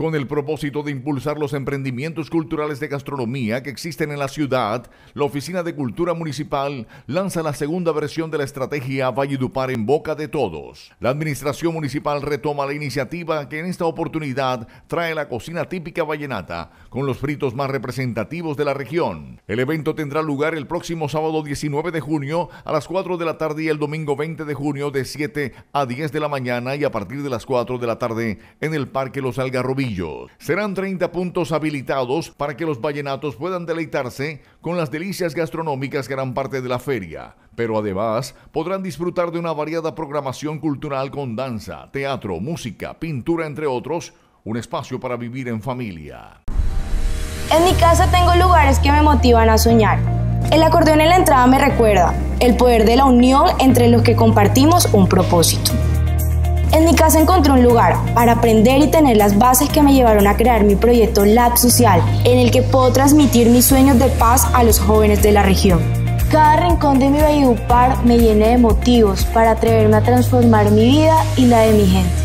Con el propósito de impulsar los emprendimientos culturales de gastronomía que existen en la ciudad, la Oficina de Cultura Municipal lanza la segunda versión de la estrategia Valledupar en boca de todos. La administración municipal retoma la iniciativa que en esta oportunidad trae la cocina típica vallenata, con los fritos más representativos de la región. El evento tendrá lugar el próximo sábado 19 de junio a las 4 de la tarde y el domingo 20 de junio de 7 a 10 de la mañana y a partir de las 4 de la tarde en el Parque Los Algarrobillos. Serán 30 puntos habilitados para que los vallenatos puedan deleitarse con las delicias gastronómicas que harán parte de la feria, pero además podrán disfrutar de una variada programación cultural con danza, teatro, música, pintura, entre otros, un espacio para vivir en familia. En mi casa tengo lugares que me motivan a soñar. El acordeón en la entrada me recuerda el poder de la unión entre los que compartimos un propósito. En mi casa encontré un lugar para aprender y tener las bases que me llevaron a crear mi proyecto Lab Social, en el que puedo transmitir mis sueños de paz a los jóvenes de la región. Cada rincón de mi Valledupar me llena de motivos para atreverme a transformar mi vida y la de mi gente.